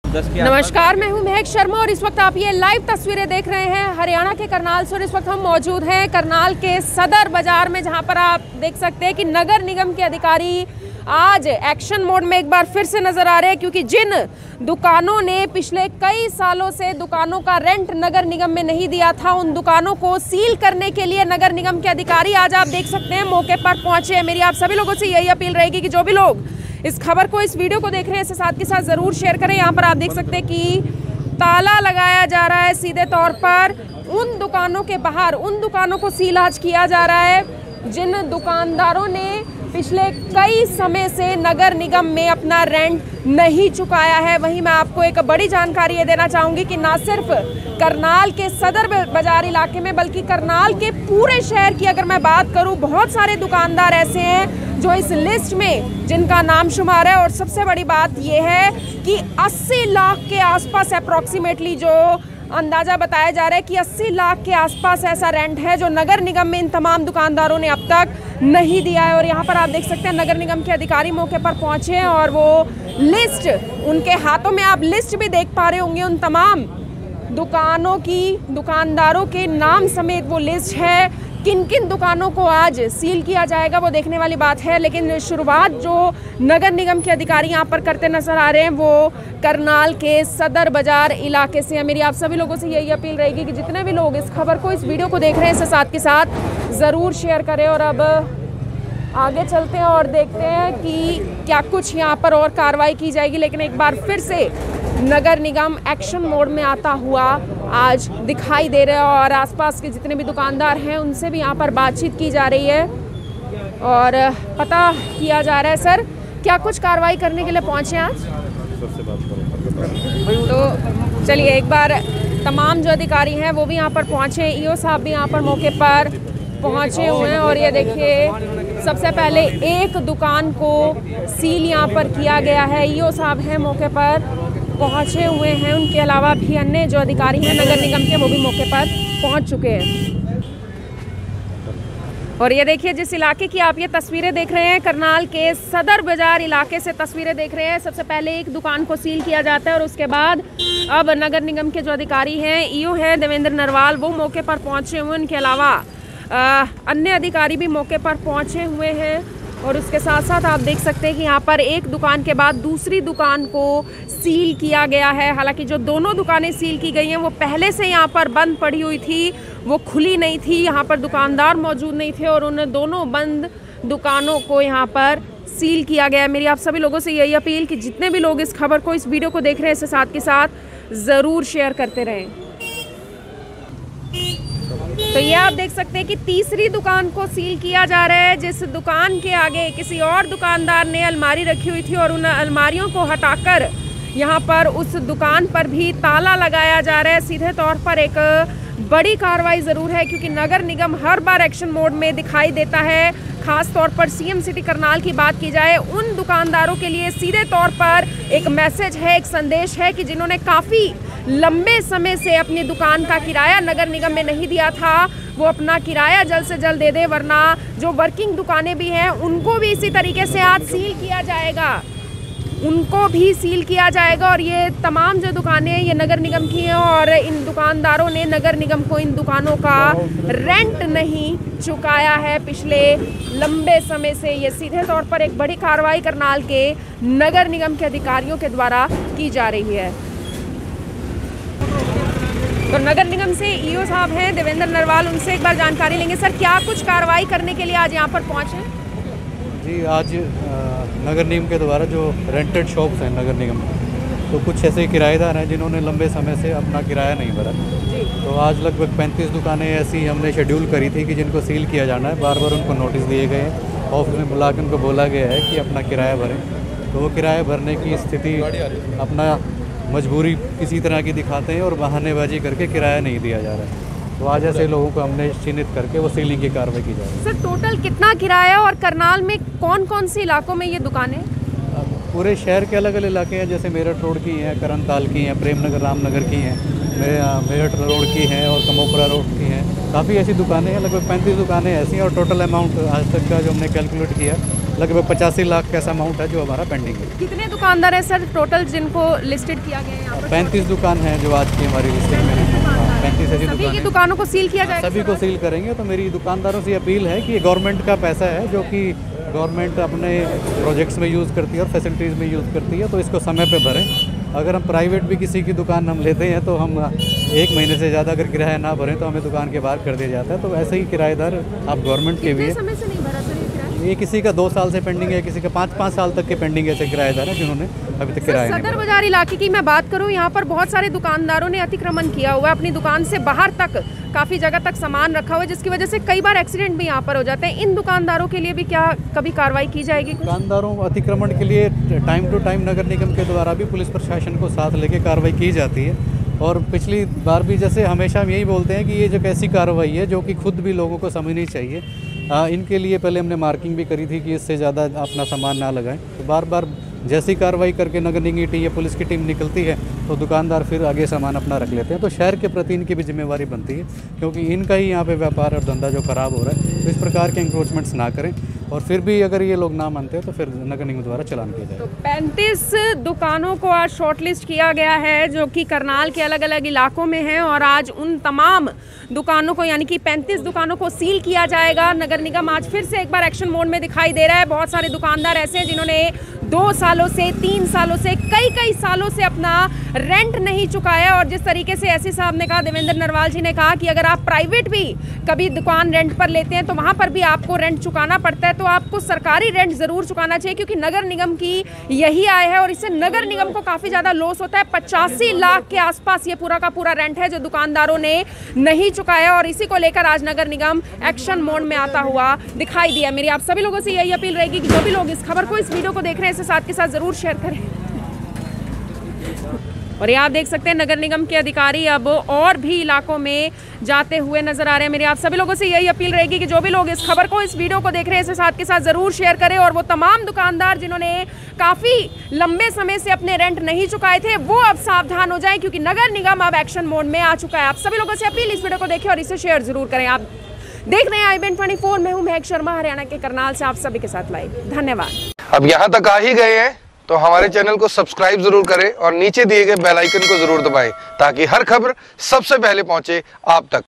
नमस्कार, मैं हूं महक शर्मा और इस वक्त आप ये लाइव तस्वीरें देख रहे हैं हरियाणा के करनाल से। और इस वक्त हम मौजूद हैं करनाल के सदर बाजार में, जहां पर आप देख सकते हैं कि नगर निगम के अधिकारी आज एक्शन मोड में एक बार फिर से नजर आ रहे हैं, क्योंकि जिन दुकानों ने पिछले कई सालों से दुकानों का रेंट नगर निगम में नहीं दिया था, उन दुकानों को सील करने के लिए नगर निगम के अधिकारी आज आप देख सकते हैं मौके पर पहुंचे हैं। मेरी आप सभी लोगों से यही अपील रहेगी कि जो भी लोग इस खबर को, इस वीडियो को देख रहे हैं, इसे साथ के साथ ज़रूर शेयर करें। यहाँ पर आप देख सकते हैं कि ताला लगाया जा रहा है सीधे तौर पर उन दुकानों के बाहर, उन दुकानों को सील आज किया जा रहा है जिन दुकानदारों ने पिछले कई समय से नगर निगम में अपना रेंट नहीं चुकाया है। वहीं मैं आपको एक बड़ी जानकारी ये देना चाहूँगी कि ना सिर्फ करनाल के सदर बाजार इलाके में, बल्कि करनाल के पूरे शहर की अगर मैं बात करूँ, बहुत सारे दुकानदार ऐसे हैं जो इस लिस्ट में जिनका नाम शुमार है। और सबसे बड़ी बात यह है कि 80 लाख के आसपास अप्रॉक्सीमेटली जो अंदाज़ा बताया जा रहा है कि 80 लाख के आसपास ऐसा रेंट है जो नगर निगम में इन तमाम दुकानदारों ने अब तक नहीं दिया है। और यहाँ पर आप देख सकते हैं नगर निगम के अधिकारी मौके पर पहुँचे हैं और वो लिस्ट, उनके हाथों में आप लिस्ट भी देख पा रहे होंगे, उन तमाम दुकानों की, दुकानदारों के नाम समेत वो लिस्ट है। किन किन दुकानों को आज सील किया जाएगा वो देखने वाली बात है, लेकिन शुरुआत जो नगर निगम के अधिकारी यहाँ पर करते नजर आ रहे हैं वो करनाल के सदर बाजार इलाके से है। मेरी आप सभी लोगों से यही अपील रहेगी कि जितने भी लोग इस खबर को, इस वीडियो को देख रहे हैं, इसे साथ के साथ ज़रूर शेयर करें। और अब आगे चलते हैं और देखते हैं कि क्या कुछ यहाँ पर और कार्रवाई की जाएगी। लेकिन एक बार फिर से नगर निगम एक्शन मोड में आता हुआ आज दिखाई दे रहा है और आसपास के जितने भी दुकानदार हैं उनसे भी यहाँ पर बातचीत की जा रही है और पता किया जा रहा है। सर, क्या कुछ कार्रवाई करने के लिए पहुँचे आज? तो चलिए एक बार तमाम जो अधिकारी हैं वो भी यहाँ पर पहुँचे, ईओ साहब भी यहाँ पर मौके पर पहुँचे हुए हैं। और ये देखिए सबसे पहले एक दुकान को सील यहाँ पर किया गया है, ईओ साहब हैं मौके पर पहुंचे हुए हैं। उनके अलावा भी अन्य जो अधिकारी हैं नगर निगम के वो भी मौके पर पहुंच चुके हैं। और ये देखिए जिस इलाके की आप ये तस्वीरें देख रहे हैं, करनाल के सदर बाजार इलाके से तस्वीरें देख रहे हैं। सबसे पहले एक दुकान को सील किया जाता है और उसके बाद अब नगर निगम के जो अधिकारी हैं, ईओ हैं देवेंद्र नरवाल, वो मौके पर पहुँचे हुए। उनके अलावा अन्य अधिकारी भी मौके पर पहुँचे हुए हैं। और उसके साथ साथ आप देख सकते हैं कि यहाँ पर एक दुकान के बाद दूसरी दुकान को सील किया गया है। हालांकि जो दोनों दुकानें सील की गई हैं वो पहले से यहाँ पर बंद पड़ी हुई थी, वो खुली नहीं थी, यहाँ पर दुकानदार मौजूद नहीं थे और उन दोनों बंद दुकानों को यहाँ पर सील किया गया है। मेरी आप सभी लोगों से यही अपील कि जितने भी लोग इस खबर को, इस वीडियो को देख रहे हैं, इसे साथ के साथ ज़रूर शेयर करते रहें। तो ये आप देख सकते हैं कि तीसरी दुकान को सील किया जा रहा है, जिस दुकान के आगे किसी और दुकानदार ने अलमारी रखी हुई थी और उन अलमारियों को हटाकर यहाँ पर उस दुकान पर भी ताला लगाया जा रहा है। सीधे तौर पर एक बड़ी कार्रवाई ज़रूर है, क्योंकि नगर निगम हर बार एक्शन मोड में दिखाई देता है। खास तौर पर सीएम सिटी करनाल की बात की जाए, उन दुकानदारों के लिए सीधे तौर पर एक मैसेज है, एक संदेश है कि जिन्होंने काफ़ी लंबे समय से अपनी दुकान का किराया नगर निगम में नहीं दिया था, वो अपना किराया जल्द से जल्द दे दे, वरना जो वर्किंग दुकानें भी हैं उनको भी इसी तरीके से आज सील किया जाएगा, उनको भी सील किया जाएगा। और ये तमाम जो दुकानें ये नगर निगम की हैं और इन दुकानदारों ने नगर निगम को इन दुकानों का रेंट नहीं चुकाया है पिछले लंबे समय से। ये सीधे तौर पर एक बड़ी कार्रवाई करनाल के नगर निगम के अधिकारियों के द्वारा की जा रही है। तो नगर निगम से ईओ साहब हैं देवेंद्र नरवाल, उनसे एक बार जानकारी लेंगे। सर, क्या कुछ कार्रवाई करने के लिए आज यहाँ पर पहुँचे? जी, आज नगर निगम के द्वारा जो रेंटेड शॉप्स हैं नगर निगम, तो कुछ ऐसे किराएदार हैं जिन्होंने लंबे समय से अपना किराया नहीं भरा। तो आज लगभग 35 दुकानें ऐसी हमने शेड्यूल करी थी कि जिनको सील किया जाना है। बार बार उनको नोटिस दिए गए हैं, ऑफिस में बुला के उनको बोला गया है कि अपना किराया भरें। तो वो किराया भरने की स्थिति, अपना मजबूरी किसी तरह की दिखाते हैं और बहानेबाजी करके किराया नहीं दिया जा रहा है। तो आज ऐसे लोगों को हमने चिन्हित करके वो सीलिंग की कार्रवाई की जा रही है। सर, टोटल कितना किराया और करनाल में कौन कौन से इलाकों में ये दुकानें? पूरे शहर के अलग अलग इलाके हैं, जैसे मेरठ रोड की हैं, करनताल की हैं, प्रेमनगर रामनगर की हैं, मेरठ रोड की हैं और कमोपरा रोड की हैं। काफ़ी ऐसी दुकानें हैं, लगभग 35 दुकानें ऐसी हैं और टोटल अमाउंट आज तक का जो हमने कैलकुलेट किया लगभग 85 लाख का ऐसा अमाउंट है जो हमारा पेंडिंग है। कितने दुकानदार हैं सर टोटल जिनको लिस्टेड किया गया है यहाँ पर? 35 दुकान है जो आज की हमारी लिस्टिंग में है। 35 ऐसी सभी की दुकान दुकानों को सील किया जाएगा? सभी को सील करेंगे। तो मेरी दुकानदारों से अपील है कि ये गवर्नमेंट का पैसा है जो कि गवर्नमेंट अपने प्रोजेक्ट्स में यूज़ करती है और फैसिलिटीज़ में यूज़ करती है, तो इसको समय पे भरें। अगर हम प्राइवेट भी किसी की दुकान हम लेते हैं तो हम 1 महीने से ज़्यादा अगर किराया ना भरें तो हमें दुकान के बाहर कर दिया जाता है। तो ऐसे ही किराएदार आप गवर्नमेंट के भी है। समय से नहीं भरा सर ये किराया? ये किसी का 2 साल से पेंडिंग है, किसी का 5-5 साल तक के पेंडिंग है। ऐसे किराएदार हैं जिन्होंने अभी तक किराया नहीं सदर भरा। बाजार इलाके की मैं बात करूं, यहाँ पर बहुत सारे दुकानदारों ने अतिक्रमण किया हुआ है, अपनी दुकान से बाहर तक काफ़ी जगह तक सामान रखा हुआ है, जिसकी वजह से कई बार एक्सीडेंट भी यहाँ पर हो जाते हैं। इन दुकानदारों के लिए भी क्या कभी कार्रवाई की जाएगी? दुकानदारों अतिक्रमण के लिए टाइम टू टाइम नगर निगम के द्वारा भी पुलिस प्रशासन को साथ लेके कार्रवाई की जाती है। और पिछली बार भी जैसे हमेशा हम यही बोलते हैं कि ये जो कैसी कार्रवाई है जो कि खुद भी लोगों को समझनी चाहिए। इनके लिए पहले हमने मार्किंग भी करी थी कि इससे ज़्यादा अपना सामान ना लगाएं। तो बार बार जैसी कार्रवाई करके नगर निगम की टीम या पुलिस की टीम निकलती है तो दुकानदार फिर आगे सामान अपना रख लेते हैं। तो शहर के प्रति इनकी भी जिम्मेवारी बनती है, क्योंकि इनका ही यहाँ पे व्यापार और धंधा जो खराब हो रहा है। तो इस प्रकार के इंक्रोचमेंट्स ना करें, और फिर भी अगर ये लोग ना मानते हैं तो फिर नगर निगम द्वारा चालान किया जाए। तो 35 दुकानों को आज शॉर्टलिस्ट किया गया है जो कि करनाल के अलग अलग इलाकों में हैं, और आज उन तमाम दुकानों को यानी कि 35 दुकानों को सील किया जाएगा। नगर निगम आज फिर से एक बार एक्शन मोड में दिखाई दे रहा है। बहुत सारे दुकानदार ऐसे हैं जिन्होंने 2 सालों से, 3 सालों से, कई सालों से अपना रेंट नहीं चुकाया। और जिस तरीके से एससी साहब ने कहा, देवेंद्र नरवाल जी ने कहा कि अगर आप प्राइवेट भी कभी दुकान रेंट पर लेते हैं तो वहाँ पर भी आपको रेंट चुकाना पड़ता है। तो आपको सरकारी रेंट ज़रूर चुकाना चाहिए, क्योंकि नगर निगम की यही आय है और इससे नगर निगम को काफ़ी ज़्यादा लॉस होता है। 85 लाख के आसपास ये पूरा का पूरा रेंट है जो दुकानदारों ने नहीं चुकाया, और इसी को लेकर आज नगर निगम एक्शन मोड में आता हुआ दिखाई दिया। मेरी आप सभी लोगों से यही अपील रहेगी कि जो भी लोग इस खबर को, इस वीडियो को देख रहे हैं, इसे साथ के साथ ज़रूर शेयर करें। और ये आप देख सकते हैं नगर निगम के अधिकारी अब और भी इलाकों में जाते हुए नजर आ रहे हैं। मेरी आप सभी लोगों से यही अपील रहेगी कि जो भी लोग इस खबर को, इस वीडियो को देख रहे हैं, इसे साथ के साथ ज़रूर शेयर करें। और वो तमाम दुकानदार जिन्होंने काफ़ी लंबे समय से अपने रेंट नहीं चुकाए थे, वो अब सावधान हो जाएं, क्योंकि नगर निगम अब एक्शन मोड में आ चुका है। आप सभी लोगों से अपील, इस वीडियो को देखें और इसे शेयर ज़रूर करें। आप देख रहे हैं IBN24, मैं हूँ महक शर्मा, हरियाणा के करनाल से आप सभी के साथ लाइव। धन्यवाद। अब यहाँ तक आ ही गए हैं तो हमारे चैनल को सब्सक्राइब जरूर करें और नीचे दिए गए बेल आइकन को जरूर दबाएं, ताकि हर खबर सबसे पहले पहुंचे आप तक।